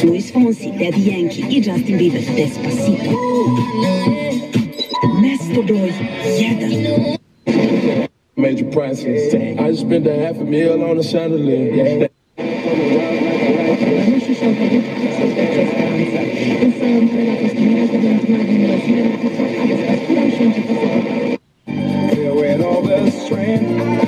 Luis Fonsi, Daddy Yankee e Justin Bieber, Despacito. Mesto 2, Jedan. Major prices. I just spent $500,000 on a chandelier. With all the strength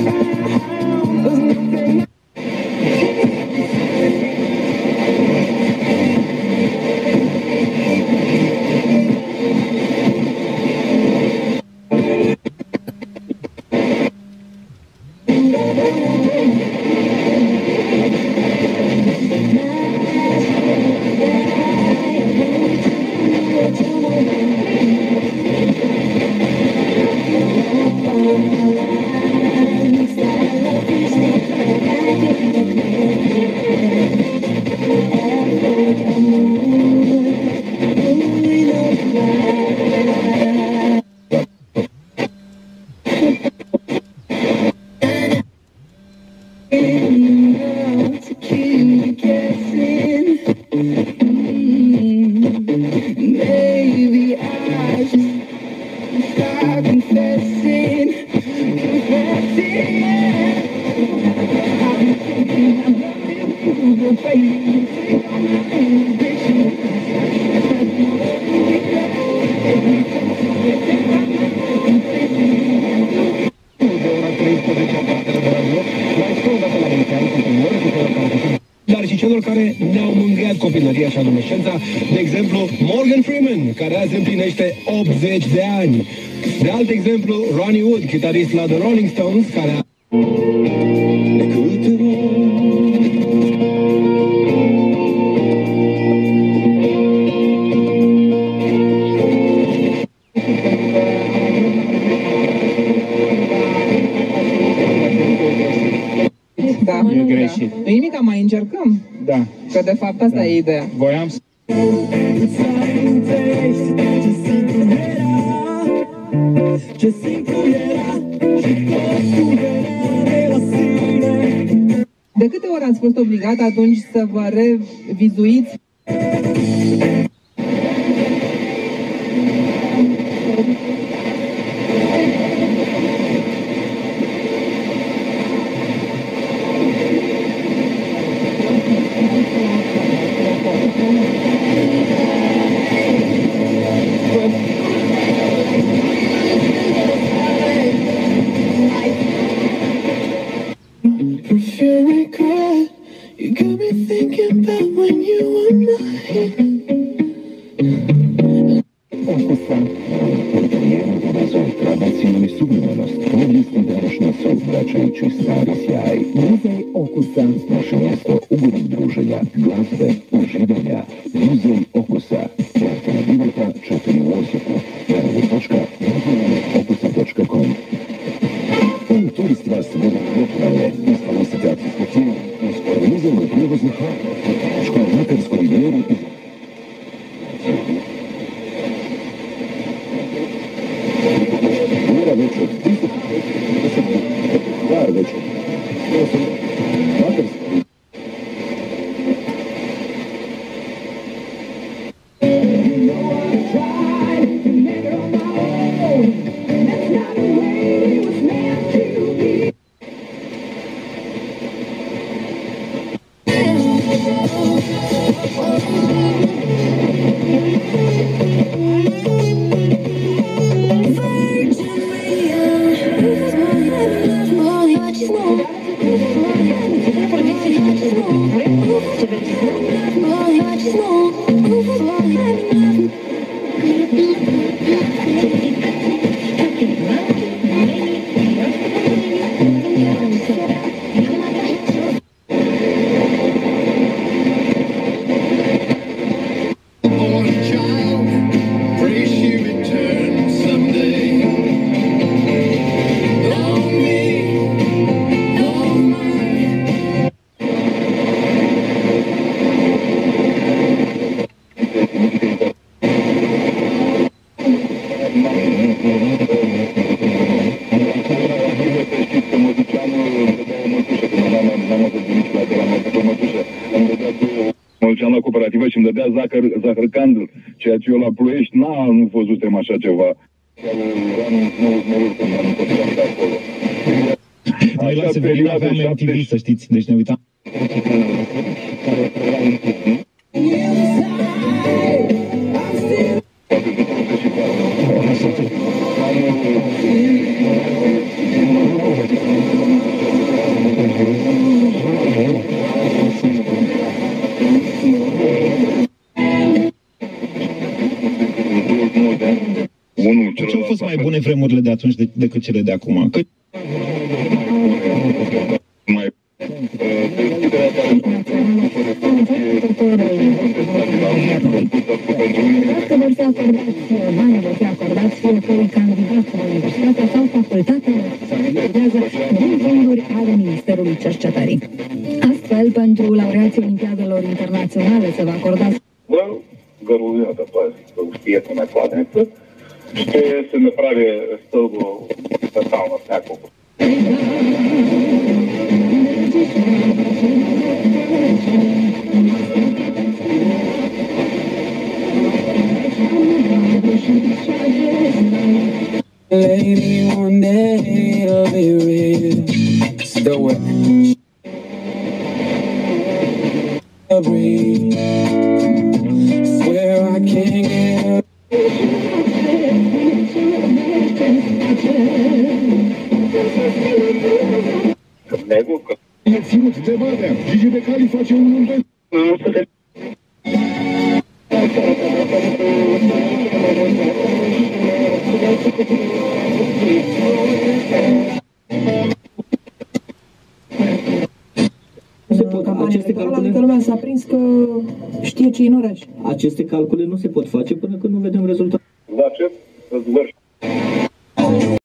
dar și celor care ne-au mângâiat copilăria și adolescența, de exemplu Morgan Freeman, care azi împlinește 80 de ani. De alt exemplu, Ronnie Wood, chitarist la The Rolling Stones, care a... Da, nu e greșit. Nu nimic, mai încercăm. Da. Că de fapt asta e ideea. Voiam să... De câte ori ați fost obligat atunci să vă revizuiți? You got me thinking about when you were mine. Tradicionalni suvremenost, povijesti današnjicu, vraća i čistari sjaj. Muzej okusa, naše mjesto ugodnog druženja, glazbe, uživanja. Muzej okusa, Martina Divota, 4 u Osijeku. www.muzejokusa.com. Turist vas vodi lokalne, instalujete akcijsko tijelo, uskoro muzejno prijevozno hrana, škola Makarskoj vjeru i... Mora već od 350 dar već od Makarskoj. am la cooperativă și îmi dădea zahăr candl, ceea ce eu la Ploiești nu văzusem așa ceva. Noi la Severin aveam MTV, să știți, deci ne uitam. Ce au fost mai bune vremurile de atunci decât cele de acum? Dacă vor fi acordați banii, vor fi acordați fiecărui candidat la universitatea sau facultatea să acordează din fonduri ale Ministerului Cercetării. Astfel, pentru laureații Olimpiadelor Internaționale se va acorda... Горловината, т.е. успеха на кладенеца, ще се направи стълбо тотално с няколко. Maybe one day it'll be real. Still wet. Swear I can't get up. E ținut de Badea. Gigi Becali face un 1-2. Aceste calcule... lumea s-a prins că știe ce e în oraș. Aceste calcule nu se pot face până când nu vedem rezultatul. La ce? Să-ți